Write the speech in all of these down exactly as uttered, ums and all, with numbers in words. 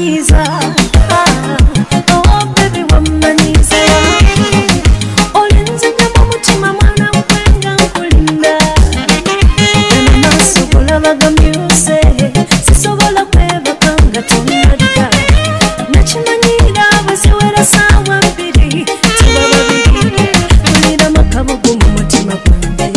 womaniza. Oh baby womaniza. Olinze nyama mutima mwana mwenga nkulinda. Ena maso kulabaga myuse. Sisobola kweba kanga tonadika. Nachimanyira abaziwera sawa mbiri. Tuba babiri. Kulira makabugu mu mutima gwange.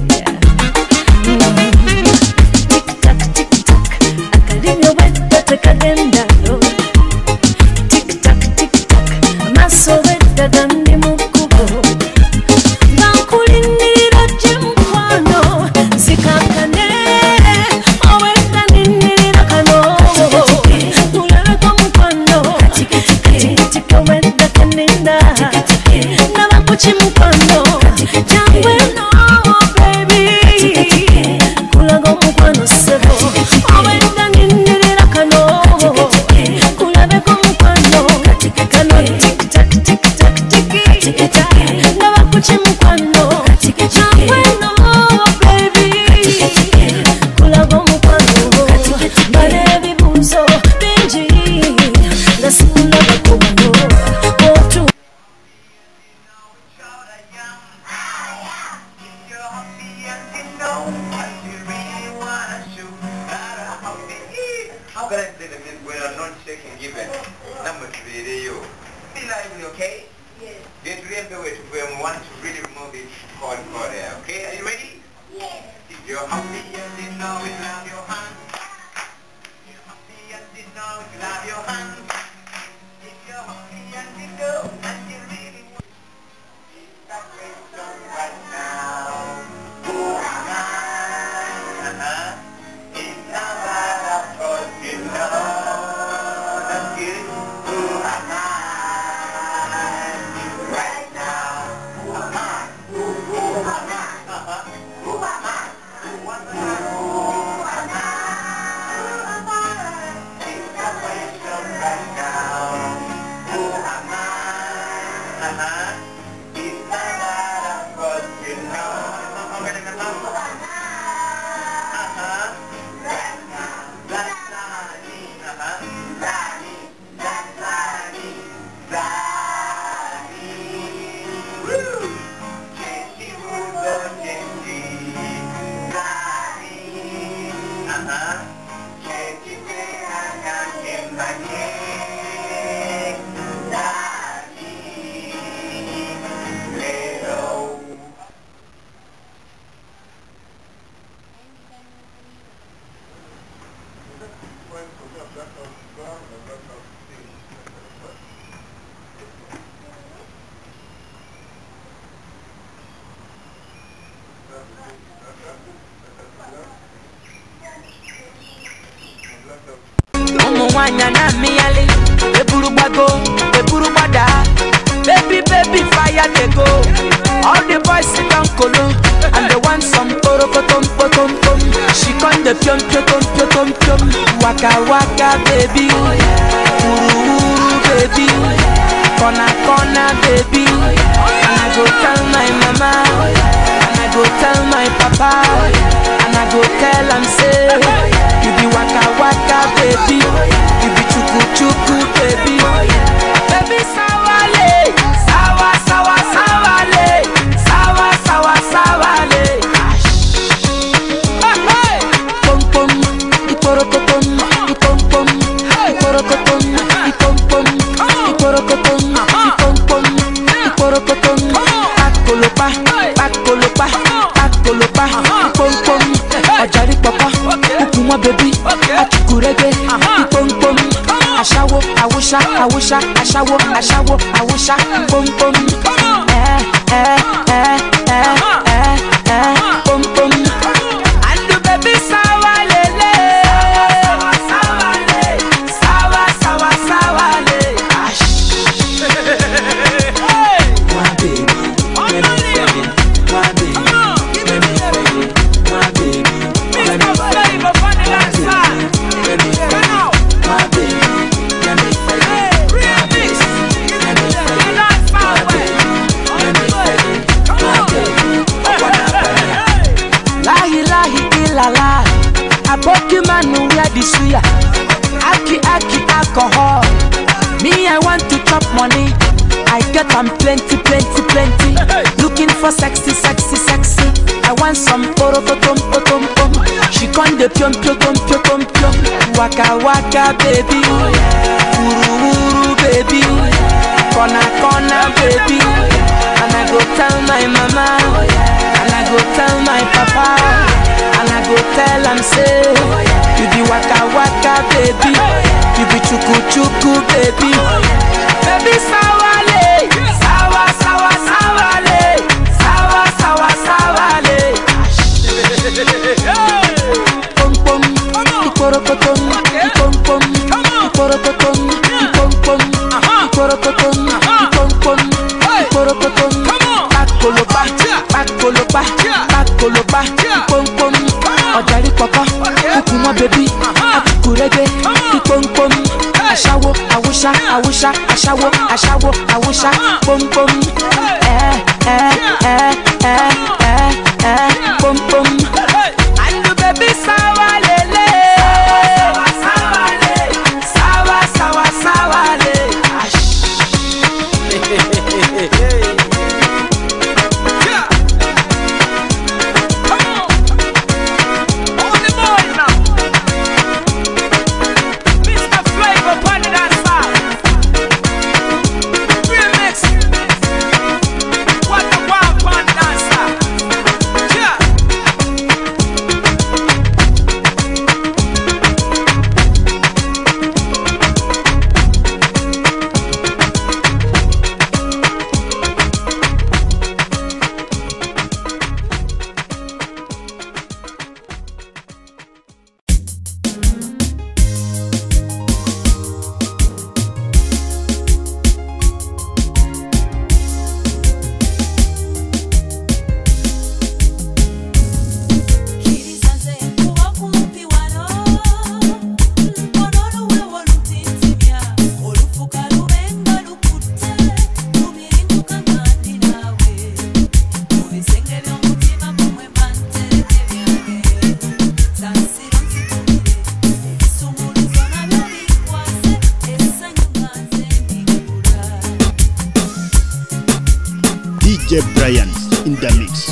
Kagenda tick tack tick tack maso weda gandi mukubo bankulinira jimkwano zikankane oweda ninira kano ulala kwa mukwano tika weda kanina nabakuchi mukwano jangwe no baby kulago mukwano sebo oweda ninira kano kulabe kwa mukwano kano tik tak tik tak tik tak nabakuchi mukwano jangwe no baby kulago mukwano bale ebibuuzo bingi ngasikula bakubano otu How can I say that when I'm not shaking given number to video? Be lively, okay? Yes. Get real the way to where we want to really remove this cord cord there, okay? Are you ready? Yes. If you're happy and you know it, clap your hands. If you're happy and you know it, clap your hands. If you're happy and you know and you really want it's that question right now. Who am I? Uh-huh. It's not bad, of course, you know. That's good. Who am I? Right now. Who am I? Who, who am I? Uh-huh. Who am I? Who am I? Who am I? Who am I? It's the question right now. Who am I? Uh-huh. It's not bad, of course, you know. Who am I? Uh-huh. That's Lani, uh-huh. Lani, that's Lani, Lani. Woo! Change Rudo, change Lani, uh-huh. Change Tehana, Kembanye, Lani, Lero. Wanya na miyali, eburu bago, eburu bada. Baby, baby, fire they go. All the boys sit down kolo, and they want some poro potom potom tom. She con the pion pion pion pion. Waka waka baby, uru uru baby, kona kona baby. And I go tell my mama, and I go tell my papa, and I go tell am say, you be waka waka baby, you be chuku chuku baby, baby sawale, sawa sawa sawale, sawa sawa sawale. Hey, pom pom, iporokotom, ipom pom, iporokotom, ipom pom, iporokotom, ipom pom, iporokotom. Pakolopa, pakolopa, pakolopa, ipom pom. Ajari papa, ukuma baby, atukurege, ipom pom. Ashawo, awusha, awusha, ashawo, ashawo, awusha, pom pom. Eh, eh, eh, eh, eh, eh, pom pom. And the baby sawa lele, sawa sawa le, sawa sawa sawa le. My baby, let me feel it. My baby, let me feel it. My baby, let me feel it. Let me feel it. My baby, let me feel it. My baby, let me feel it. My baby, let me feel it. My baby, I wanna feel it. Lahi lahi ilala, aboki manu ya disuya. Aki aki alcohol. I get them plenty, plenty, plenty. Looking for sexy, sexy, sexy. I want some poro tom tom tom. She con de pion pion pion pion pion. Waka waka baby, uru uru baby, kona kona baby. And I go tell my mama, and I go tell my papa, and I go tell them say, you be waka waka baby, you be chuku chuku baby, baby sawale, sawa sawa sawale, sawa sawa sawale. Pom pom, ikorokotom, ipom pom, ikorokotom, ipom pom, ikorokotom, ipom pom, ikorokotom. Pakolopa, pakolopa, pakolopa, ipom pom. Ojari papa, kukumo baby, akukurege, ipom pom. Ashawo, awusha, awusha, ashawo, ashawo, awusha, pom pom. Eh, eh, eh, eh, eh, eh, pom pom. And the baby sawa lele, sawa sawa le, sawa sawa sawa le. D J Brian in the mix.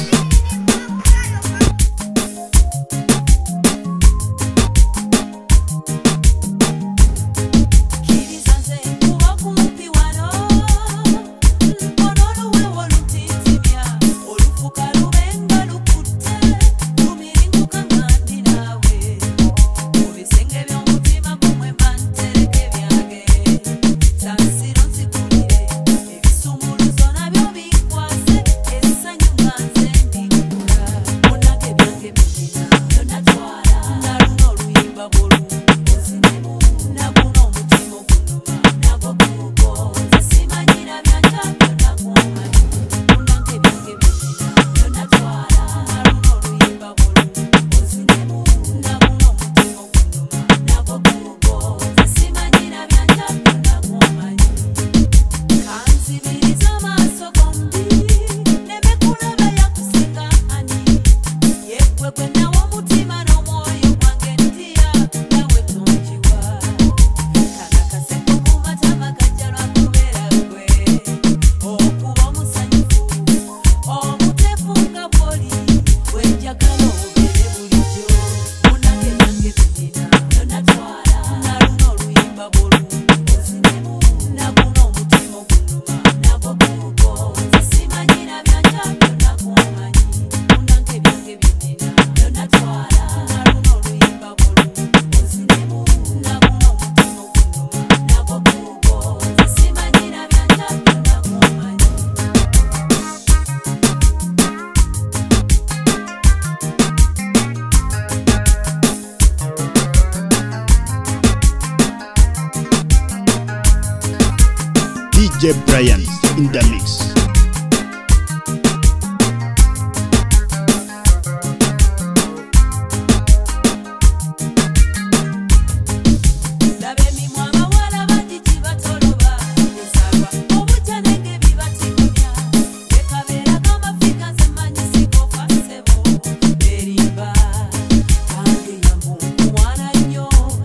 D J Brian in the mix.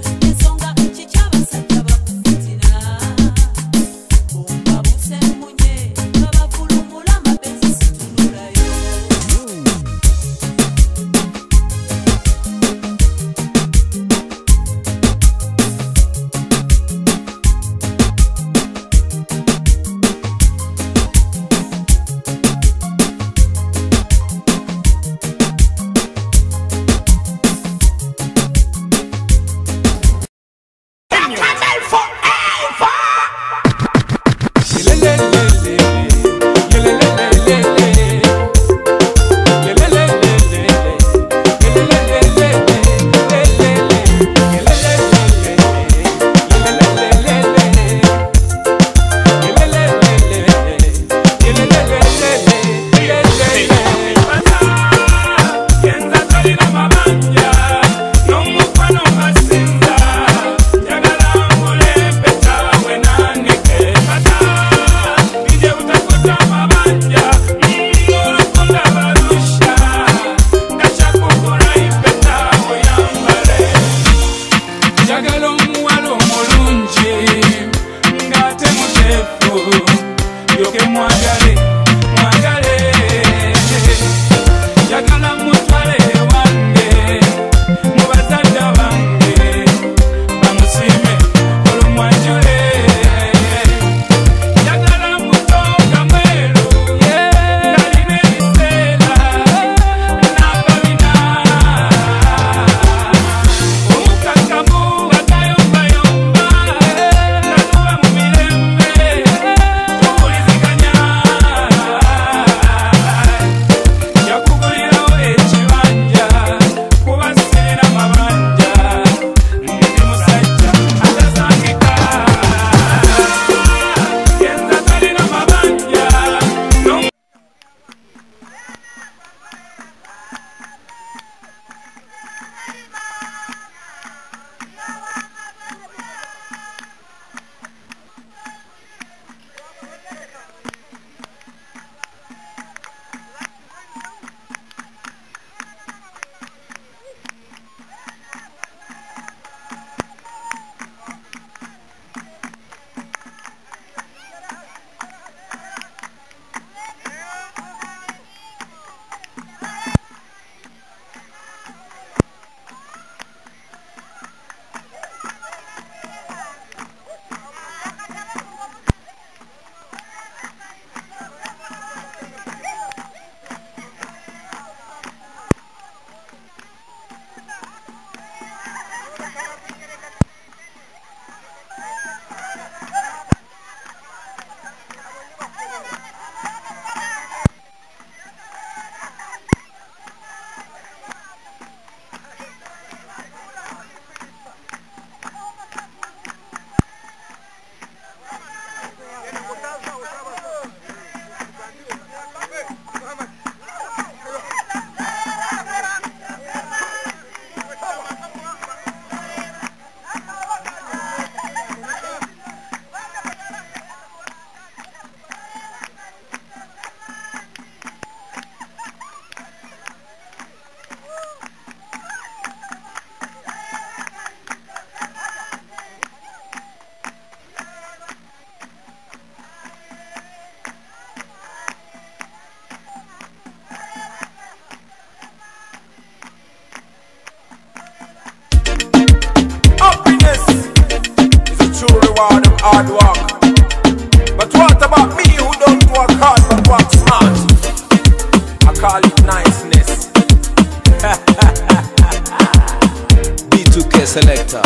Munye hard work. But what about me who don't work hard but work smart? I call it niceness. B two K selector.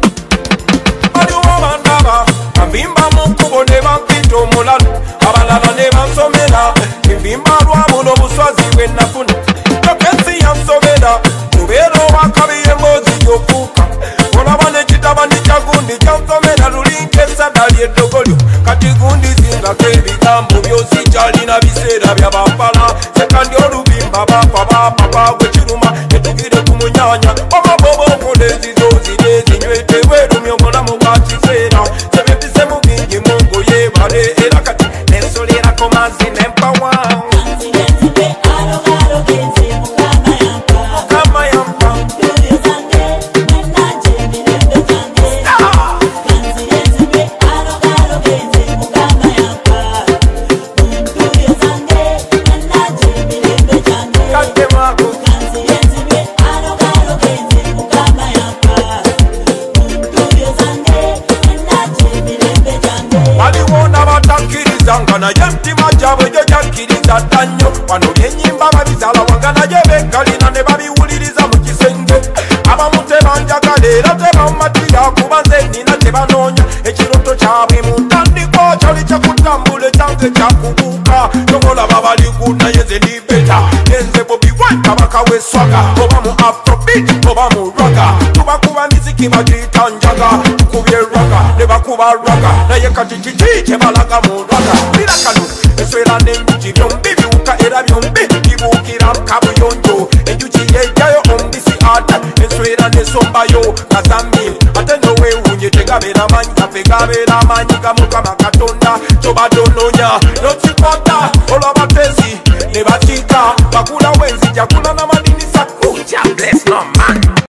Mbimba mukubo neba mpito mulalo abalala neba nsomera mbimba lwabuno buswazi bwennafuna tokensi yansomera kubeera owakabiye mbozi gyofuuka olaba nekitaba ndikyagundi kyansomera lulinkesa dali eddogolyo kati gundi zingako ebigambo byosi kyalina biseera byabapala sekandi olubimba bafa bapapa gwekiruma netugire ku munyanya omabobo okolezizo zire zinywete bwerumya omulamu bwa kiseera Mungu ye bale era kati nensolera komazi nempawa kanzi yenzibe alo alo genzi mukama yampa mukama yampa ndoyo zange menaje mirembe zange kanzi yenzibe alo alo genzi mukama yampa ndoyo zange menaje mirembe zange kate mako kanzi yenzibe alo alo genzi mukama yampa ndoyo zange menaje mirembe zange waliwona batakirizanga naye mtima gyabwe gyo gyakkiriza dda nnyo wano byennyimba babizala wanga naye bekalina ne babiwuliriza mu kisenge abamu tebanjagala era tebammatira kuba nze nnina tebanoonya ekiroto kyabwe mu ntandiko kyali kyakutambula ekyange kyakubuuka tobolaba baliku naye nze ndi beta yenze bobi wine kabaka w'eswaga oba mu afrobeat oba mu raga tubakuba miziki bagiyita njaga tukubye raga ne bakuba raga naye kati kiki kyebalaga mu raga bira kano eswera n'enjuki byombi biwuka era byombi bibuukira kabuyonjo enjuki yejjayo omubisi ate eswera nesombayo kazambi ate nowewunye tegabeera manyi gafe gabeera amanyi ga mukama katonda kyobadde onoonya nokikwata